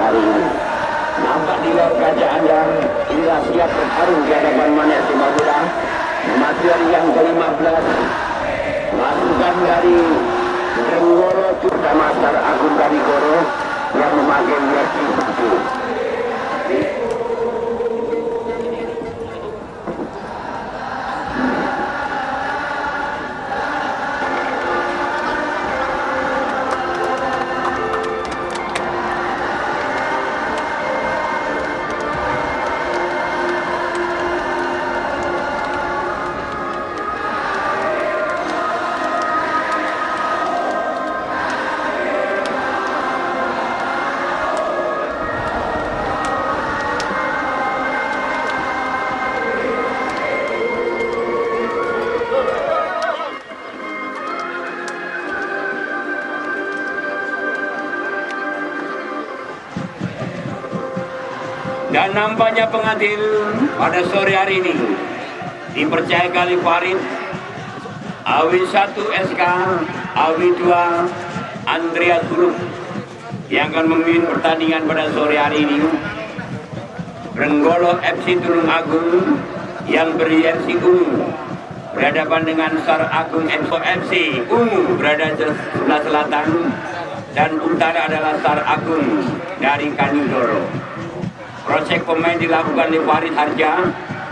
hari ini. Nampak di luar kaca Anda, inilah siap bertarung di hadapan Manek Simabura. Memasuki yang ke-15, masukan dari Renggoro bersama Sar Agung dari Goro yang memakai jersey biru. Dan nampaknya pengadil pada sore hari ini dipercaya kali Farid Awi 1 SK, Awi 2 Andreas Group yang akan memimpin pertandingan pada sore hari ini. Renggolo FC Tulung Agung yang berjersey ungu berhadapan dengan Sar Agung FC ungu berada di sebelah selatan dan utara adalah Sar Agung dari Kanigoro. Proses pemain dilakukan oleh Farid Harja.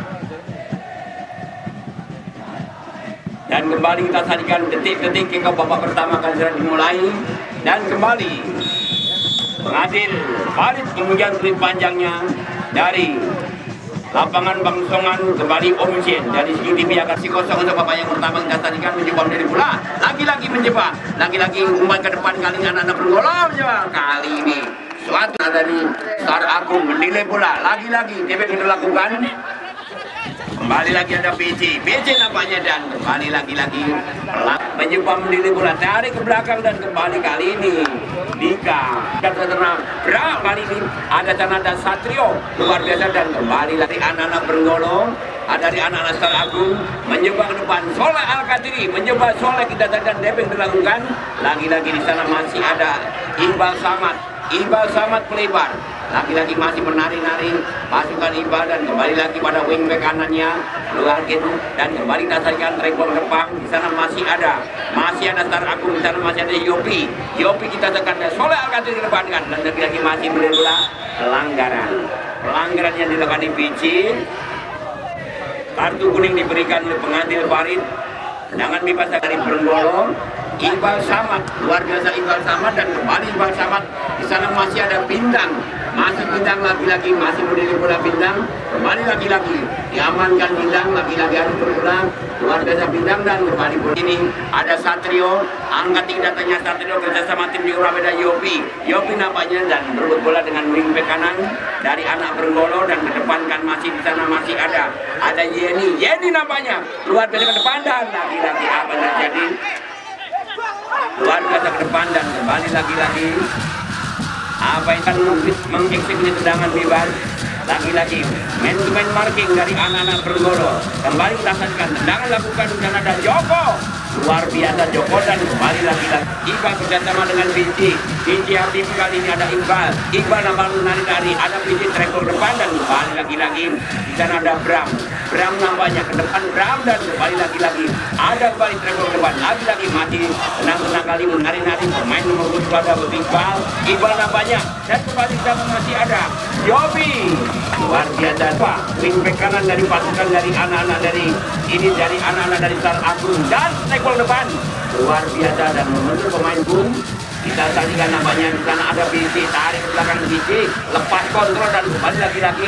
Dan kembali kita saksikan detik-detik kick-off babak pertama akan segera dimulai. Dan kembali pengadil Farid kemudian kulit panjangnya dari lapangan Bangsongan kembali Om Hussein dari segi TV akan si kosong untuk babak yang pertama kita saksikan menjebak dari bola. Lagi-lagi menjebak, lagi-lagi umpan ke depan kali ini anak-anak bergolong menjebak. Kali ini suatu dari Sar Agung menilai bola, lagi-lagi dia dilakukan. Kembali lagi ada BC nampaknya dan kembali lagi-lagi mencoba menilai bola, tarik ke belakang dan kembali kali ini Dika dan tenang berak kali ini ada Tanada Satrio luar biasa dan kembali lagi anak-anak bergolong. Ada dari anak-anak Sar Agung mencoba ke depan Soleh Al-Qadiri mencoba Soleh kita dan Depeng dilakukan. Lagi-lagi di sana masih ada Iqbal Samad pelebar, lagi-lagi masih menari-nari pasukan Iqbal dan kembali lagi pada wingback kanannya luar gitu dan kembali dasarkan trackball depan. Di sana masih ada Sar Agung, di sana masih ada Yopi kita tekan Soleh Al-Qadiri di depan kan dan lagi-lagi masih bola pelanggaran yang dilakukan di PC. Kartu kuning diberikan oleh pengadil Farid. Jangan bebas dari Renggolo. Iqbal Samad, luar biasa Iqbal Samad dan kembali Iqbal Samad. Di sana masih ada Bintang, masih Bintang lagi-lagi masih menilai bola Bintang. Kembali lagi-lagi diamankan Bintang, lagi-lagi harus berpulang. Luar biasa Bintang dan kembali bola ini ada Satrio, angkat tinggi datangnya Satrio kerjasama tim di Urabeda Yopi nampaknya dan berebut bola dengan wingback kanan dari anak Renggolo dan ke depan kan masih di sana masih ada Yeni nampaknya luar biasa ke depan dan lagi-lagi apa yang terjadi. Luar biasa ke depan dan kembali lagi-lagi apa yang akan mengeksekusi tendangan bebas. Lagi-lagi main marking dari anak-anak Renggolo. Kembali kita saksikan tendangan lakukan di sana ada Joko. Luar biasa Joko dan kembali lagi-lagi Iqbal bersama dengan Binci aktif kali ini ada Iqbal nampak nari-nari ada Binci trackball depan dan kembali lagi-lagi di sana ada Bram nampaknya ke depan Bram dan kembali lagi-lagi ada kembali trackball depan lagi-lagi mati tenang-tenang kali menari-nari pemain nomor 2 ada Iqbal nampaknya dan kembali di sana masih ada Yobi. Luar biasa Pak wingback kanan dari pasukan dari anak-anak dari anak-anak dari Sar Agung dan gol depan luar biasa dan membentuk pemain boom. Kita saksikan nampaknya di sana ada BC tarik ke belakang BC lepas kontrol dan kembali lagi-lagi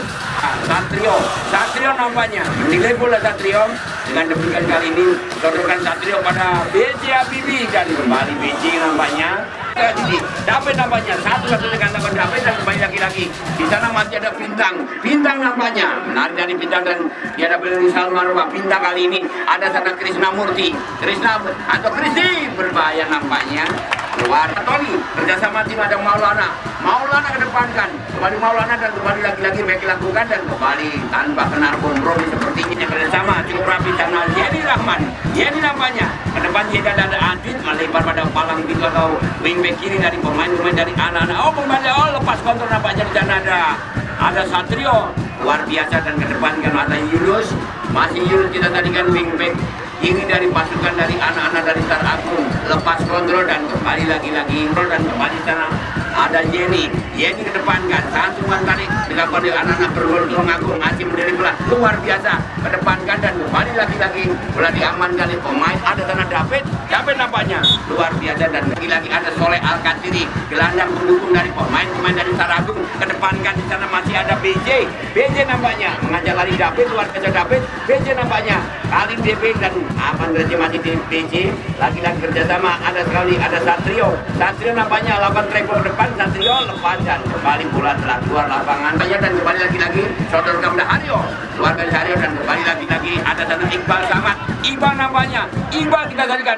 Satrio nampaknya menilai bola Satrio. Dengan demikian kali ini sodorkan Satrio pada BC Habibie dan kembali BC nampaknya David nampaknya satu-satu dengan lawan David dan kembali lagi-lagi di sana masih ada Bintang nampaknya menarik dari Bintang dan dia ada beli Salman Rumah Bintang kali ini ada sana Krisnamurti berbahaya nampaknya keluar Tony kerjasama tim ada Maulana kedepankan kembali Maulana dan kembali lagi-lagi baik lakukan dan kembali tanpa kena kompromi seperti ini kerjasama cukup rapi sana. Yeni Rahman, Yeni nampaknya ke depan dia ada Adit melebar pada palang pintu atau wingback kiri dari pemain-pemain dari anak-anak. Oh kembali, oh lepas kontrol nampaknya di sana ada Satrio luar biasa, dan ke depan kan ada Yunus, masih Yunus kita tadi kan wingback ini dari pasukan dari anak-anak dari Star Agung, lepas kontrol dan kembali lagi dan kembali sana ada Yeni ke depan kan, satu tarik dilakukan oleh anak-anak bergol Agung masih menderita bola luar biasa ke depan kan, dan kembali lagi bola diamankan oleh pemain ada sana David nampaknya luar biasa, dan lagi ada Soleh Alkatiri gelandang pendukung dari pemain dari Star Agung. Ke depan kan di sana masih ada BJ nampaknya mengajak lari David, luar biasa David, BJ nampaknya kali DB dan aman berarti masih di BJ lagi kerjasama ada sekali ada Satrio nampaknya lakukan treble ke depan, Satrio lepas dan kembali bola telah keluar lapangan dan kembali lagi sodorkan kepada Haryo, luar biasa Haryo, dan kembali lagi ada sana Iqbal Samad, Iqbal nampaknya Iqbal kita sajikan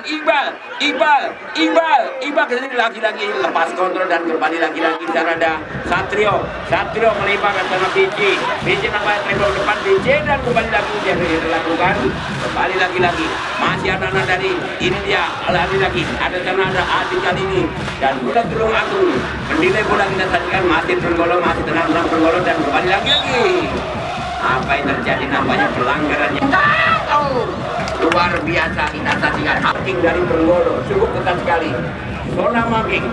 Iqbal kesini lagi lepas kontrol dan kembali lagi di sana ada Satrio melimpahkan sama BJ nampaknya treble ke depan BJ dan kembali lagi dia dilakukan kembali lagi masih anak-anak dari ini dia lagi ada sana ada Adi kali ini dan bola Tulung Agung menilai bola kita sajikan masih Trenggolo masih tenang Trenggolo dan kembali lagi apa yang terjadi nampaknya pelanggaran yang luar biasa kita sajikan marking dari Trenggolo cukup ketat sekali, zona marking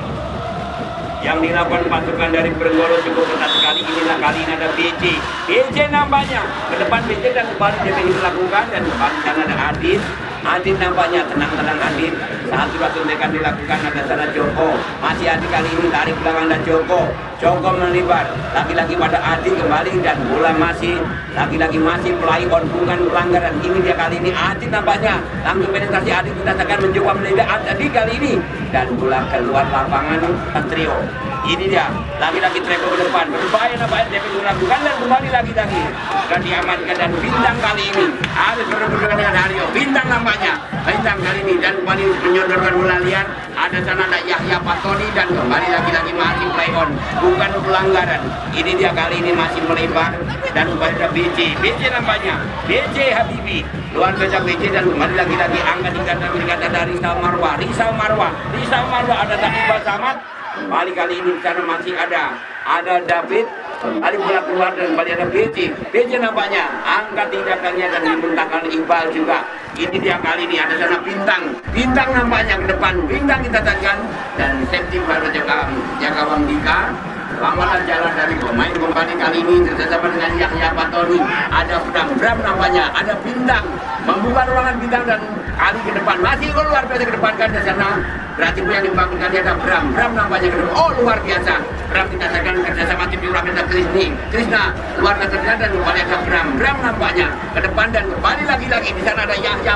yang dilakukan pasukan dari Trenggolo cukup ketat sekali. Inilah kali ini ada BJ nampaknya ke depan BJ dan kembali DP dilakukan dan kembali sana ada Adit nampaknya tenang Adit, satu mereka dilakukan ada sana Joko, masih Adit kali ini tarik belakang dan Joko melibat lagi pada Adit kembali dan bola masih masih play on bukan pelanggaran. Ini dia kali ini Adit nampaknya langsung penetrasi Adit kita akan mencoba melihat Adit kali ini dan bola keluar lapangan Satrio. Ini dia lagi treble ke depan berbahaya nampaknya dia dilakukan dan kembali lagi dan diamankan dan Bintang kali ini harus berbeda dengan Haryo. Bintang kali ini dan kembali menyodorkan bola liar ada sana ada Yahya Patoni dan kembali lagi masih play on bukan pelanggaran. Ini dia kali ini masih melebar dan kembali ada BJ nampaknya BJ Habibi luar biasa BJ dan kembali lagi angkat ada Rizal Marwah ada Iqbal Samad kembali kali ini di sana masih ada David kali bola keluar dan kembali ada BJ nampaknya angkat tindakannya dan dibentangkan Iqbal juga. Ini dia kali ini ada sana Bintang nampaknya ke depan Bintang kita sajikan dan safety baru jaga Dika lawanan jalan dari pemain kembali kali ini kerjasama dengan Yahya Patoni ada Bram nampaknya ada Bintang membuka ruangan Bintang dan kali ke depan masih luar biasa ke depan kan di sana berarti yang dibangunkan ada Bram nampaknya ke depan luar biasa Bram kita sajikan kerjasama tim Yura kita Krishna luar biasa dan kembali ada Bram nampaknya ke depan dan kembali lagi di sana ada Yahya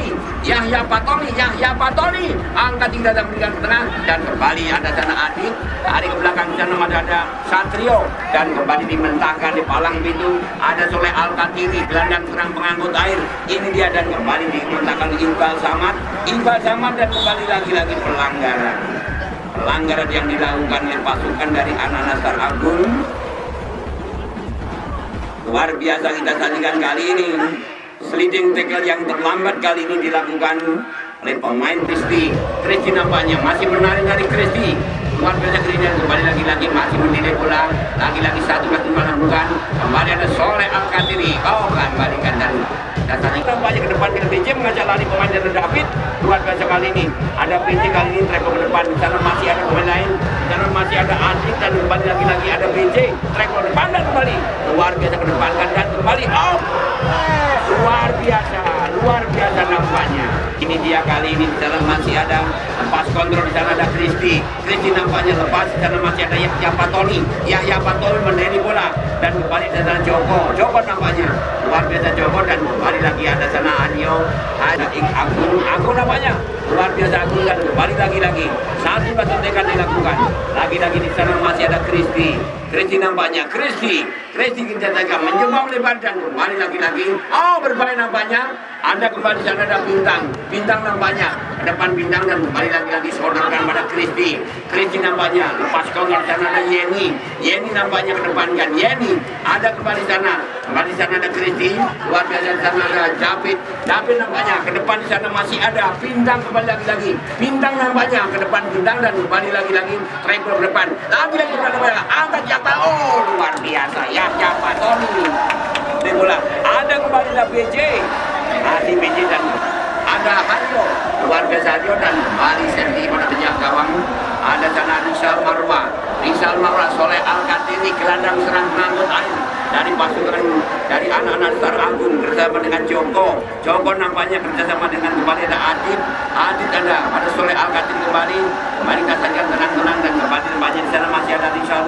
Patoni angkat tinggal dan berikan ke tengah dan kembali ada sana Adit tarik ke belakang di sana ada Satrio dan kembali dimentahkan di palang pintu ada Soleh Alkatiri gelandang serang pengangkut air. Ini dia dan kembali dimentahkan Iqbal Samad dan kembali lagi pelanggaran yang dilakukan oleh pasukan dari anak-anak Star Agung. Luar biasa kita sajikan kali ini sliding tackle yang terlambat kali ini dilakukan oleh pemain Kristi nampaknya masih menarik dari Kristi luar biasa dan kembali lagi masih menilai bola lagi satu melakukan kembali ada Soleh Alkatiri kembalikan dan dasarnya nampaknya ke depan dengan BJ mengajak lari pemain dari David luar biasa kali ini ada BJ kali ini track ke depan di sana masih ada pemain lain di sana masih ada Adit dan kembali lagi ada BJ track ke depan dan kembali luar biasa ke depan dan kembali luar biasa nampaknya. Ini dia kali ini di sana masih ada lepas kontrol di sana ada Kristi nampaknya lepas di sana masih ada Yahya Patoni meneri bola dan kembali di sana Joko nampaknya luar biasa Joko dan kembali lagi ada sana Anyo ada Agung nampaknya luar biasa Agung dan kembali lagi satu tekan dilakukan lagi di sana masih ada Kristi nampaknya Kristi kita jaga mencoba melebar dan kembali lagi berbahaya nampaknya ada kembali di sana ada Bintang nampaknya ke depan Bintang dan kembali lagi sodorkan pada Kristi nampaknya lepas kontrol sana ada Yeni nampaknya ke depan kan Yeni ada kembali sana kembali di sana ada Kristi, luar biasa di sana ada David nampaknya, ke depan di sana masih ada Bintang, kembali lagi Bintang nampaknya, ke depan Bintang dan kembali lagi Trevor ke depan, lagi angkat Japa, oh luar biasa ya Japa Tony, bola ada kembali lah BJ, masih BJ dan ada Hario, luar biasa Hario dan kembali Serdi pada penjaga gawang, ada sana Rizal Marwa, Soleh Al-Kartini, gelandang serang pengangkut air dari pasukan dari anak-anak Star Agung bersama dengan Joko nampaknya kerjasama dengan kembali ada Adit ada pada Soleh Al-Kartini kembali kasihkan tenang dan kembali nampaknya di sana masih ada Rizal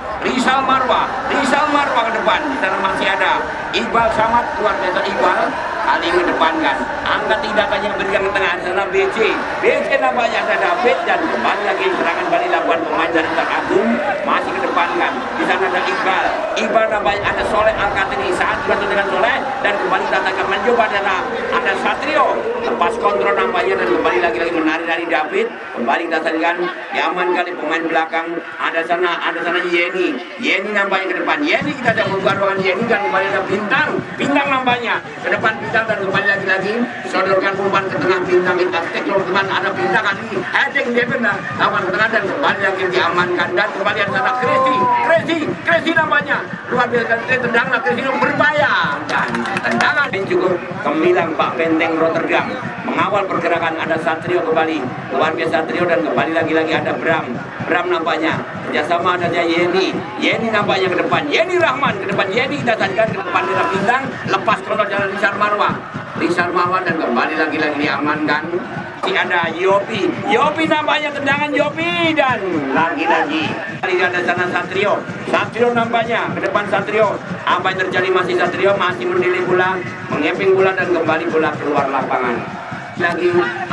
Marwa ke depan, di sana masih ada Iqbal Samad, luar biasa Iqbal kali ini depankan, angkat tindakannya berikan ke tengah, di sana BJ nampaknya ada David dan kembali lagi serangan balik lakukan pemain dari Star Agung masih kedepankan, di sana ada Iqbal nampaknya ada Soleh Al-Kartini saat dibantu dengan Soleh dan kembali datangkan mencoba ada Satrio lepas kontrol nampaknya dan kembali lagi menarik dari David, kembali datangkan diaman kali pemain belakang, ada sana Yeni nampaknya ke depan, Yeni kita ada membuka ruangan Yeni dan kembali ada Bintang nampaknya ke depan Bintang dan kembali lagi sodorkan umpan ke tengah Bintang teknologi teman ada Bintang kali ini heading Devin lawan ke tengah dan kembali lagi diamankan dan kembali ada sana Kristi nampaknya luar biasa tendang Kristi berbahaya dan tendangan ini cukup gemilang Pak Benteng Rotterdam mengawal pergerakan, ada Satrio kembali luar biasa Satrio dan kembali lagi ada Bram nampaknya kerjasama ada Yeni nampaknya ke depan, Yeni Rahman ke depan, Yeni datangkan ke depan dengan Bintang lepas kontrol jalan Rizal Marwa dan kembali lagi diamankan. Ada Yopi nampaknya tendangan Yopi dan lagi ada sana Satrio nampaknya ke depan Satrio, apa yang terjadi masih Satrio masih mendilik bola, mengeping bola dan kembali bola keluar lapangan. Lagi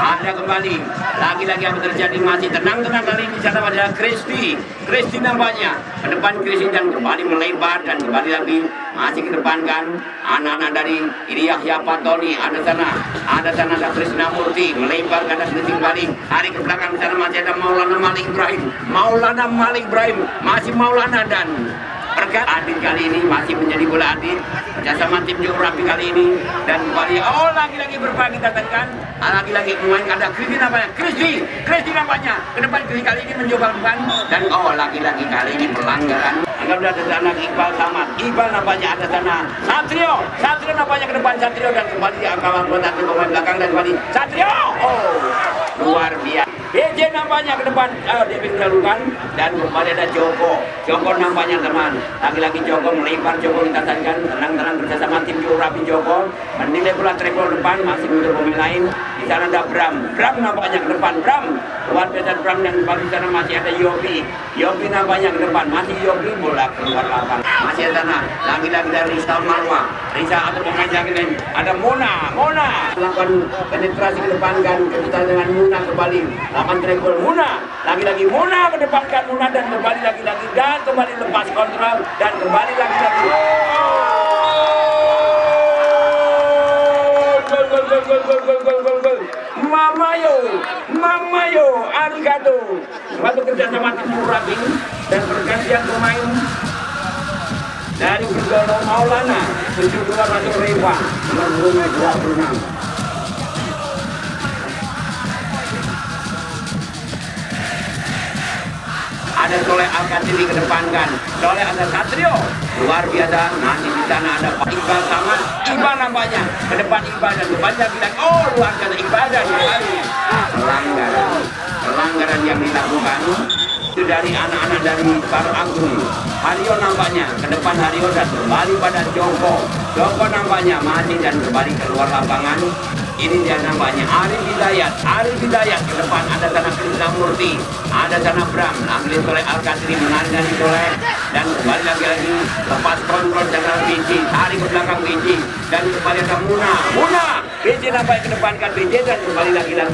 apa terjadi masih tenang kali di sana pada Kristi nampaknya ke depan Kristi dan kembali melebar dan kembali lagi masih ke depan kan anak-anak dari Yahya Patoni, ada sana ada Krisnamurti melebar ke Kristi kembali, hari ke belakang di sana masih ada Maulana Malik Ibrahim masih Maulana dan berkat Adit kali ini masih menjadi bola Adit kerjasama tim Rapi kali ini dan kembali lagi berbagi katakan lagi pemain ada Kristi nampaknya ke depan Kristi kali ini mencoba bukan dan lagi kali ini pelanggaran. Anggap ada sana Iqbal Samad, Iqbal nampaknya ada sana Satrio nampaknya ke depan Satrio dan kembali di kawan pemain belakang dan kembali Satrio luar biasa. BJ nampaknya ke depan David melakukan dan kembali ada Joko nampaknya teman lagi Joko melebar, Joko dikatakan tenang bersama tim Rapi Joko menilai bola Trevor depan masih untuk pemain lain, di sana ada Bram nampaknya ke depan, luar biasa Bram dan di sana masih ada Yopi nampaknya ke depan, masih Yopi bola keluar lapangan, masih ada sana lagi dari Rizal Marwa, atau pemain lain ada Mona melakukan penetrasi ke depan kan kita dengan Mona kembali lapan Trevor lagi Mona ke depan kan Mona dan kembali lagi dan kembali lepas kontrol dan kembali lagi gol Mamayo arigato suatu kerjasama tim Rapi dan pergantian pemain dari Bergolo Maulana 72 masuk Reva nomor 26. Ada Soleh Al-Kartini ke depan kan, Soleh ada Satrio luar biasa, masih di sana ada Pak Iqbal Samad, Iqbal nampaknya ke depan Iqbal dan kembali luar biasa Iqbal dan pelanggaran yang dilakukan itu dari anak-anak dari Star Agung. Hario nampaknya ke depan Hario dan kembali pada Joko nampaknya masih dan kembali keluar lapangan. Ini dia nampaknya Arif Hidayat ke depan, ada sana Krisnamurti, ada sana Bram, ambil Soleh Al-Kartini menarik dari Soleh dan kembali lagi lepas kontrol dengan BJ, tarik ke belakang BJ dan kembali ada Muna BJ nampaknya ke depan kan BJ dan kembali lagi dan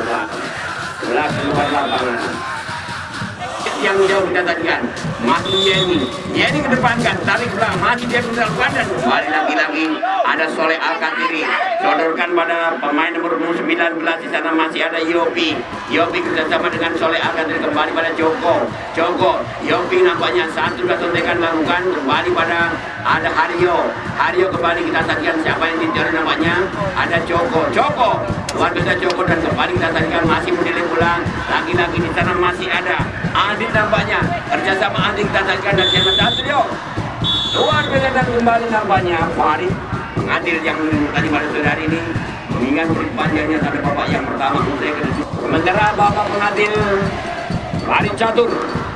keluar lapangan. Yang jauh kita tadikan masih Yeni kedepankan, tarik belakang, masih dia mendalamkan dan kembali lagi-lagi ada Soleh Al-Katiri. Sodorkan pada pemain nomor 19 di sana masih ada Yopi. Yopi kerjasama dengan Soleh Al-Katiri kembali pada Joko. Yopi nampaknya satu sudah sontekan lakukan kembali pada ada Haryo. Haryo kembali kita saksikan siapa yang dicari nampaknya ada Joko. Luar biasa Joko dan kembali kita saksikan masih menilai bola. Lagi-lagi di sana masih ada Adit nampaknya kerjasama Adit kita saksikan dan siapa Satrio. Luar biasa dan kembali nampaknya Farid mengadil yang tadi pada sore hari ini mengingat murid panjangnya sampai babak yang pertama usai ke situ. Sementara babak pengadil Farid Catur.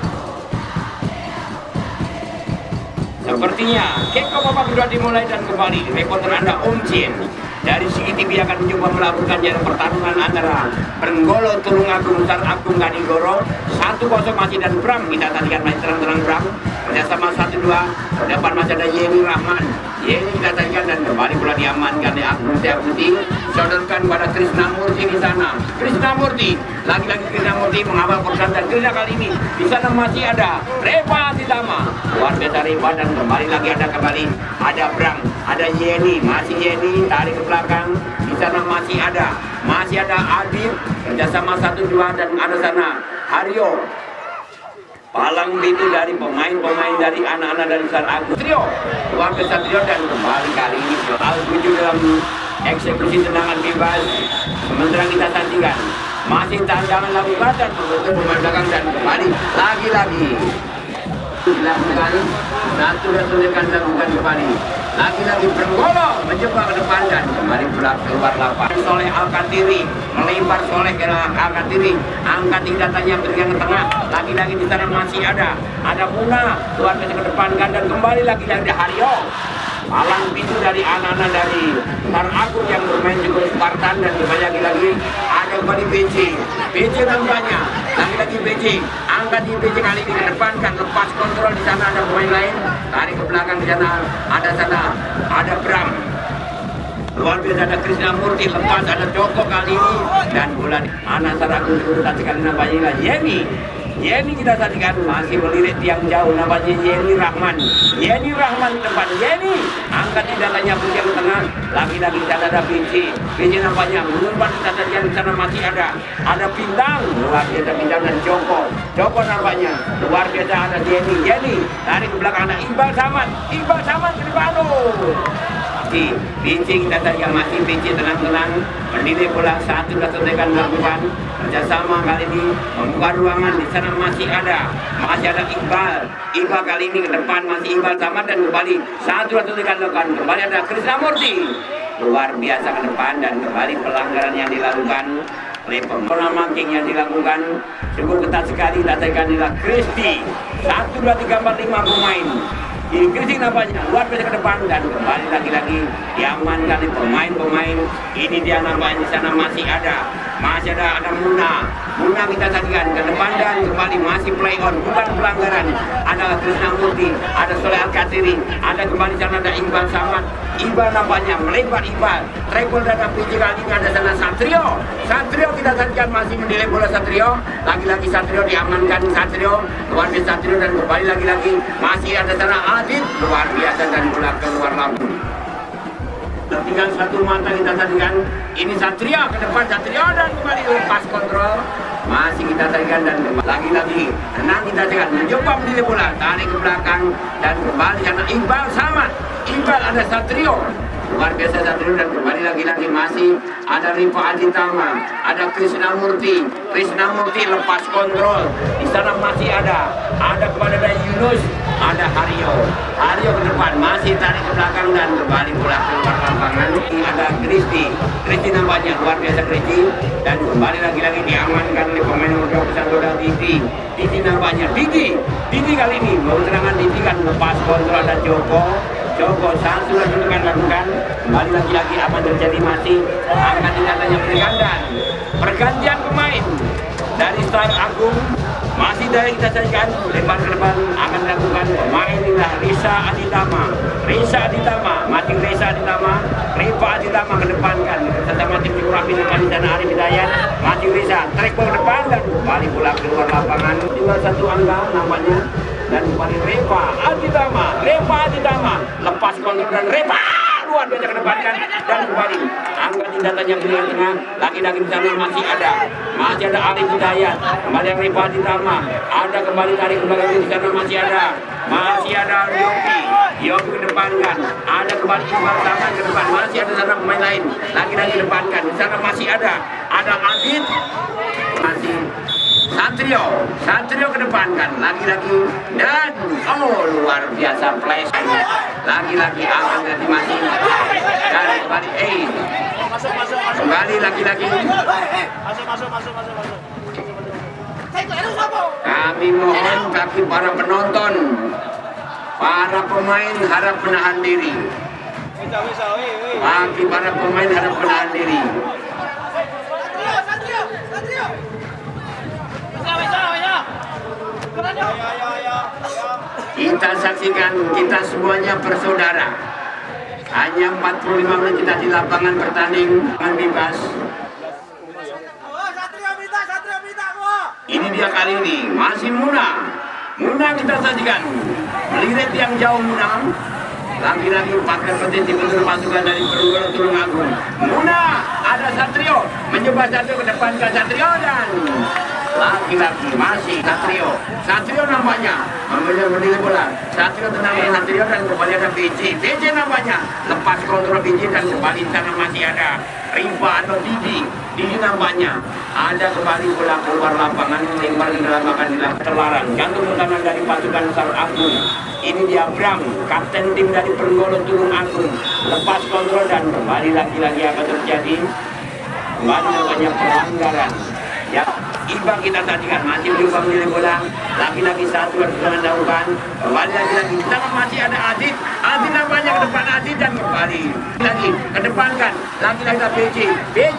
Sepertinya kick-off babak kedua dimulai dan kembali reporter Anda Om Jin dari Sigi TV akan mencoba melakukan jalan pertarungan antara Prenggolo Tulung Agung dan Agung Ganigoro 1-0 masih dan Bram kita tadikan main terang-terang Bram kerjasama 1-2 depan masih ada Yeni Rahman. Yeni kita tadikan dan kembali bola diamankan oleh Agung Setiabudi. Sodorkan pada Krishna Murti di sana. Krishna Murti lagi-lagi Krishna Murti mengawal perusahaan dan Krishna kali ini di sana masih ada Reva Aditama. Luar biasa Reva dan kembali lagi ada Bram, ada Yeni, masih Yeni tarik ke belakang. Di sana masih ada Adit kerjasama 1-2 dan ada sana Haryo. Palang itu dari pemain-pemain dari anak-anak dari San Agus Trio. Luar biasa Trio dan kembali kali ini Al-Tujuh dalam eksekusi tendangan bebas. Sementara kita saksikan masih tandangan lakukan dan pemain belakang dan kembali lagi-lagi dilakukan satu dan dilakukan kembali lagi-lagi Prenggolo mencoba ke depan dan kembali keluar lapangan. Soleh Al-Katiri melebar Soleh ke Al-Katiri angkat datanya berikan ke tengah lagi-lagi di sana masih ada Muna luar biasa ke depan dan kembali lagi ada Haryo. Palang pintu dari anak-anak dari Sar Agung yang bermain juga Spartan dan kembali lagi ada kembali BC nampaknya lagi-lagi BC angkat di BC kali ini ke depan kan lepas kontrol di sana ada pemain lain tarik ke belakang di sana ada Bram. Luar biasa ada Krishna Murti lepas ada Joko kali ini dan bola anak Sar Agung juga sekali nampaknya Yeni kita saksikan masih melirik tiang jauh namanya Yeni Rahman depan Yeni angkat di datanya pun yang tengah lagi-lagi ada Pinci nampaknya mengumpan di sana masih ada Bintang luar biasa Bintang dan Joko nampaknya luar biasa ada Yeni tarik ke belakang ada Iqbal Samad ke depan Pinci kita saksikan masih Pinci tenang-tenang menilai bola satu dan selesaikan melakukan kerjasama kali ini membuka ruangan di sana masih ada Iqbal kali ini ke depan masih Iqbal sama dan kembali satu dan selesaikan melakukan kembali ada Krishna Murti luar biasa ke depan dan kembali pelanggaran yang dilakukan oleh pemain marking yang dilakukan cukup ketat sekali datangkan adalah Kristi 1, 2, 3, 4, 5 pemain ini Kristi nampaknya luar biasa ke depan dan kembali lagi-lagi diamankan oleh pemain-pemain ini dia nampaknya di sana masih ada Muna kita saksikan ke depan dan kembali masih play on bukan pelanggaran ada Krishna Murti ada Soleh Al-Katiri ada kembali sana ada Iqbal Samad nampaknya melebar treble dan PJ kali ini ada sana Satrio kita saksikan masih mendelay bola Satrio lagi-lagi Satrio diamankan luar biasa Satrio dan kembali lagi-lagi masih ada sana Adit luar biasa dan bola keluar lampu. Tinggal satu mata kita saksikan ini Satria ke depan dan kembali lepas kontrol masih kita saksikan dan lagi-lagi tenang kita saksikan mencoba menilai bola tarik ke belakang dan kembali karena Iqbal ada Satrio luar biasa Satrio dan kembali lagi-lagi masih ada Rifa Aditama ada Krishna Murti lepas kontrol di sana masih ada kepada Yunus ada Haryo ke depan masih tarik ke belakang dan kembali bola keluar lapangan. Ada Kristi nampaknya luar biasa Kristi dan kembali lagi-lagi diamankan oleh pemain nomor 21 dan Didi nampaknya Didi kali ini mau serangan Didi kan lepas kontrol ada Joko satu lagi dengan lakukan kembali lagi-lagi apa terjadi masih angkat datanya bergantian pergantian pemain dari Star Agung masih dari kita sajikan lebar ke depan akan dilakukan pemain inilah Risa Aditama Rifa Aditama ke depan kan sesama tim Jurafi depan di sana Arif Hidayat mati Risa trek ke depan dan kembali bola keluar lapangan tinggal satu angka namanya dan kembali Reva Aditama lepas kontrol dan Reva luar biasa ke depan dan kembali angkat tindakannya ke tengah, lagi-lagi di sana masih ada Arif Hidayat, kembali yang Reva Aditama, ada kembali tarik ke belakang di sana masih ada Yopi kedepankan, ada kembali Iqbal Sama ke depan, masih ada sana pemain lain, lagi-lagi depankan, di sana masih ada Adit, masih Satrio kedepankan, lagi-lagi dan luar biasa flash, lagi-lagi akan jadi masih dan kembali kembali lagi-lagi kami mohon bagi para penonton, para pemain harap menahan diri. Bagi para pemain harap menahan diri. Kita saksikan, kita semuanya bersaudara. Hanya 45 menit kita di lapangan bertanding dengan bebas. Ini dia kali ini, masih Muna kita sajikan. Melihat yang jauh Muna. Lagi-lagi pakai potensi bentuk pasukan dari Perunggulan Tulungagung. Muna, ada Satrio, mencoba Satrio ke depan ke Satrio dan lagi-lagi masih Satrio namanya menilai bola. Satrio tenang Satrio dan kembali ada BJ namanya lepas kontrol BJ dan kembali sana masih ada Riva atau Didi namanya, ada kembali bola keluar lapangan, lempar di dalam akan terlarang, jantung pertahanan dari pasukan Sar Agung. Ini dia Bram, kapten tim dari Perunggolo Tulungagung, lepas kontrol dan kembali lagi-lagi apa terjadi, kembali namanya pelanggaran. Ya, Iqbal kita sajikan masih berubah menilai bola, lagi-lagi satu dan dilakukan, kembali lagi-lagi kita masih ada Adit namanya ke depan Adit dan kembali lagi ke depankan, lagi-lagi BJ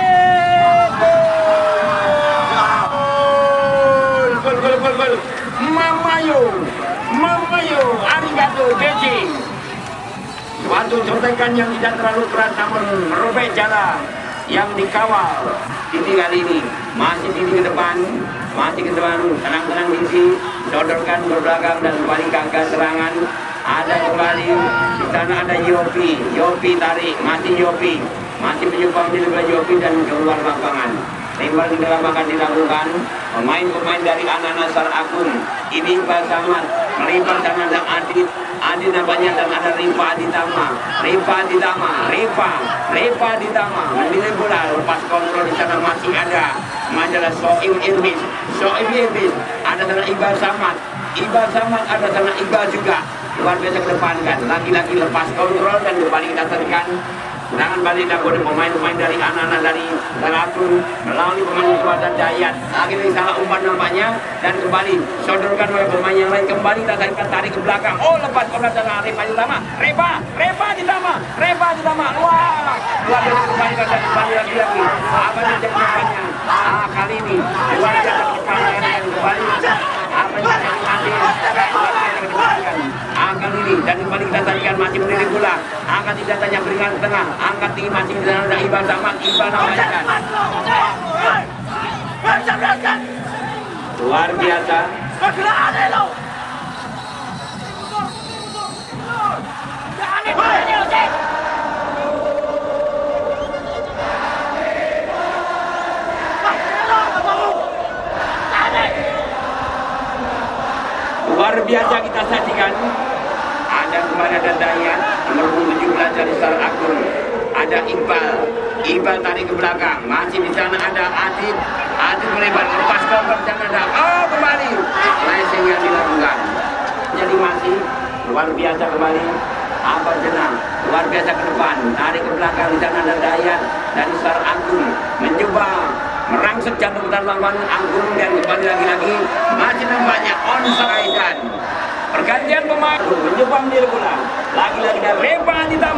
gol Mamayo arigato BJ, suatu contekan yang tidak terlalu berat namun merobek jalan yang dikawal. Didi kali ini masih Didi ke depan, tenang Didi, sodorkan ke belakang dan kembali gagal serangan. Ada kembali di sana ada Yopi tarik, masih mencoba menilai Yopi dan keluar lapangan. Lempar di dalam akan dilakukan pemain-pemain dari anak-anak Sar Agung. Ini Iqbal Samad melempar sana dan Adit namanya dan ada Reva Aditama menilai bola, lepas kontrol di sana masih ada majalah Soim Irbis, ada sana Iqbal Samad ada sana Iqbal juga luar biasa kedepankan, lagi-lagi lepas kontrol dan kembali kita terikan. Serangan balik dilakukan pemain-pemain dari anak-anak dari Agung melalui pemain kekuatan Dayat, lagi-lagi salah umpan nampaknya dan kembali sodorkan oleh pemain yang lain, kembali kita tarik ke belakang. Lepas kontrol dengan Reva Aditama, wah luar biasa kembali lagi apa yang jadi depannya kali ini luar biasa kedepannya dan kembali apa yang jadi angkat ini dan kembali kita sajikan masih menilai bola, angkat tidak tanya berikan ke tengah, angkat tinggi masih di sana ada Iqbal Samad, luar biasa. Luar biasa kita sajikan. Ada kembali ada Dayat nomor 17 dari Sar Agung, ada Iqbal tarik ke belakang, masih di sana ada Adit melebar lepas ke sana ada kembali racing yang dilakukan, jadi masih luar biasa kembali apa jenang luar biasa ke depan, tarik ke belakang, di sana ada Dayat dari Sar Agung mencoba merangsek jantung dan lawan Agung dan kembali lagi masih nampaknya onside dan pergantian pemain mencoba menilai bola, lagi-lagi ada Reva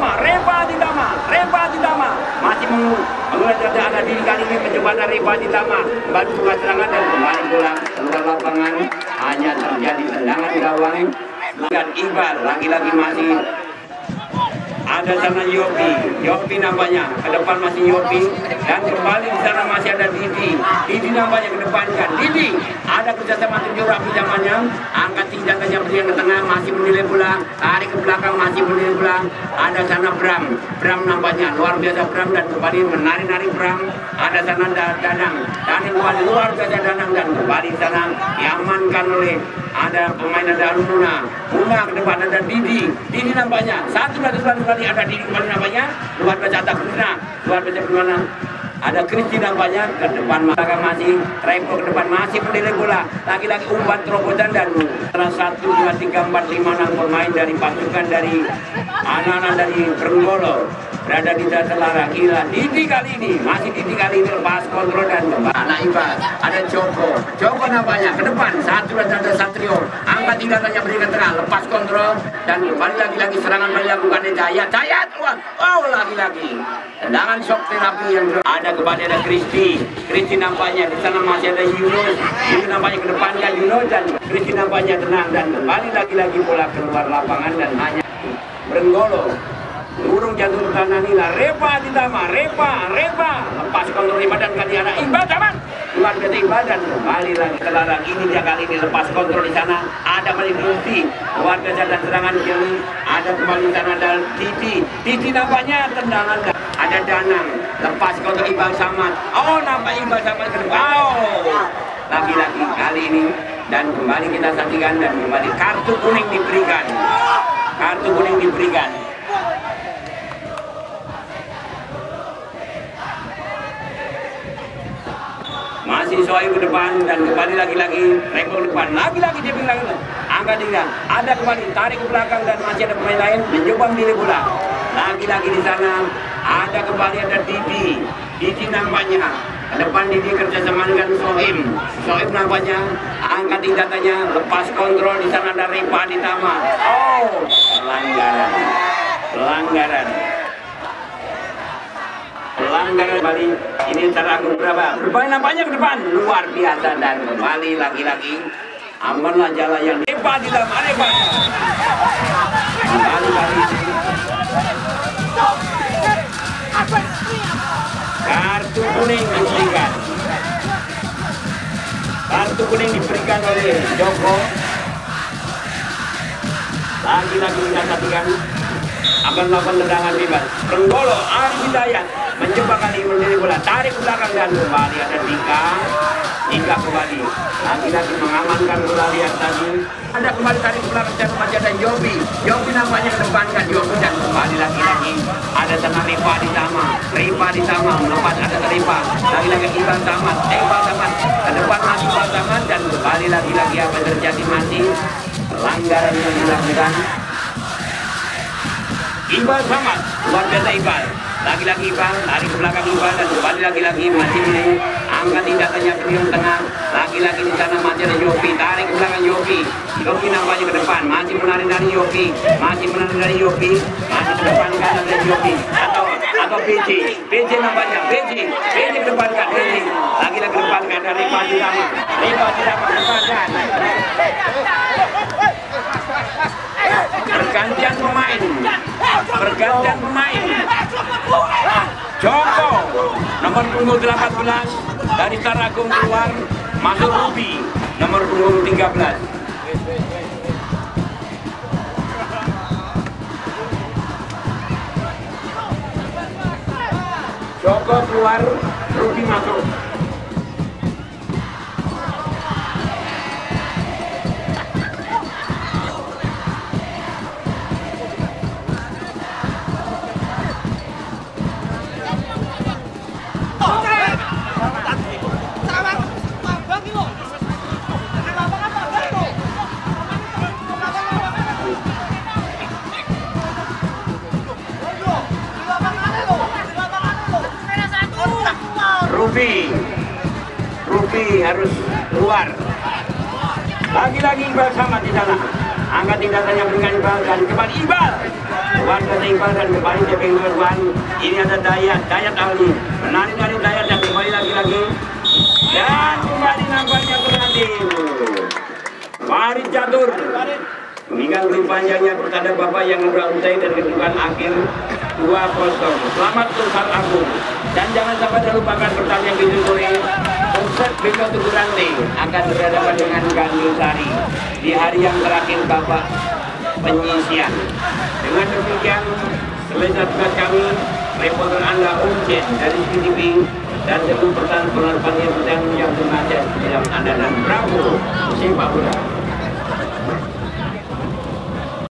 Aditama masih mengeluarkan ada diri kali ini mencoba ada Reva Aditama bantu serangan dan kembali bola keluar lapangan, hanya terjadi tendangan gawang dan Iqbal lagi-lagi masih ada Ada sana Yopi nampaknya ke depan masih Yopi, dan kembali di sana masih ada Didi nampaknya ke depan kan. Didi ada kerjasama 7 rapi zamannya, angkat senjatanya berian ke tengah, masih menilai bola, tarik ke belakang, masih menilai bola. Ada sana Bram nampaknya luar biasa Bram, dan kembali menari-nari Bram. Ada sana Danang kembali luar biasa Danang, dan kembali sana diamankan oleh ada pemain, ada Muna ke depan, ada Didi nampaknya satu lagi ada Didi kembali nampaknya luar biasa, ada Krishna luar biasa kemana, ada Kristi nampaknya ke depan, maka masih Rempo ke depan, masih menilai bola, lagi-lagi umpan terobosan, dan 1, 2, 3, 4, 5, 6 pemain dari pasukan dari anak-anak dari Brenggolo berada di dalam larang. Gila, Didi kali ini lepas kontrol dan anak Iqbal, ada Joko nampaknya ke depan, satu dan ada Satrio, angkat tindakannya beri ke tengah, lepas kontrol, dan kembali lagi serangan dilakukan Dayat, lagi-lagi tendangan shock terapi yang ada, kembali ada Kristi nampaknya di sana masih ada Yunus nampaknya ke depan kan Yunus, dan Kristi nampaknya tenang, dan kembali lagi bola keluar lapangan, dan hanya Brenggolo burung jatuh ke tanah nila. Repa ditama, Repa lepas kontrol Iqbal, dan kali ada Iqbal zaman luar biasa Iqbal, dan kembali lagi ke larang. Ini dia kali ini lepas kontrol di sana, ada Malik Lutfi luar biasa, dan serangan kiri ada kembali di sana, ada Titi nampaknya tendangan, ada Danang lepas kontrol Iqbal Samad, nampak Iqbal Samad ke depan, lagi-lagi kali ini, dan kembali kita saksikan, dan kembali kartu kuning diberikan. Masih Sohaib ke depan, dan kembali lagi-lagi Rempo ke depan, lagi-lagi dia bilang angkat dia, ada kembali tarik ke belakang, dan masih ada pemain lain mencoba memilih bola, lagi-lagi di sana ada kembali ada Didi nampaknya ke depan, Didi kerjasama dengan Sohaib nampaknya angkat tindakannya, lepas kontrol, di sana ada Repa ditama, pelanggaran kembali. Ini terakhir berapa? Bermain nampaknya ke depan luar biasa, dan kembali lagi-lagi amanlah jalan yang Repa di dalam Repa kembali kali kartu kuning diberikan oleh Joko. Lagi-lagi kita saksikan akan melakukan tendangan bebas. Brenggolo Arif Hidayat mencoba kali menjadi bola, tarik ke belakang, dan kembali ada Dika kembali lagi-lagi mengamankan bola. Lihat tadi ada kembali tarik ke belakang, dan masih ada Yopi nampaknya ke depan kan Yopi, dan kembali lagi-lagi ada sana Repa ditama melepas, ada Repa lagi-lagi Iqbal Samad ke depan, masih Iqbal Samad, dan kembali lagi-lagi apa terjadi, masih pelanggaran yang dilakukan Iqbal Samad, luar biasa Iqbal, lagi-lagi Iqbal, lari ke belakang Iqbal, dan kembali lagi-lagi masih angkat tindakannya ke tengah, lagi-lagi di sana masih ada Yopi, tarik ke belakang Yopi nampaknya ke depan, masih menari-nari Yopi, masih ke depan kan ada Yopi, atau PJ nampaknya, PJ ke depan kan, lagi-lagi ke depan kan ada Repa ditama ke depan kan. Pergantian pemain. Joko nomor punggung 18 dari Taragong keluar, masuk Ruby nomor punggung 13. Joko keluar, Ruby masuk. Ruby harus keluar. Lagi-lagi Iqbal sama di sana. Angkat tindakannya dengan Iqbal, dan kembali Iqbal. Luar biasa Iqbal, dan kembali dia keluar. Ini ada Dayat Ali. Menari-nari Dayat, dan kembali lagi-lagi. Dan kembali nampaknya penalti. Farid Catur. Meninggal beri panjangnya kepada Bapak yang sudah usai dan kedudukan akhir. 2-0. Selamat Tuhan Agung. Dan jangan sampai terlupakan pertandingan dijadwalkan Polsek Beka Tugu Ranting akan berhadapan dengan Gandul Sari di hari yang terakhir babak penyisian. Dengan demikian selesai tugas kami, reporter Anda Uncen dari CTV dan seluruh pertandingan yang bertanggung jawab dengan Anda dan Bravo sepak bola.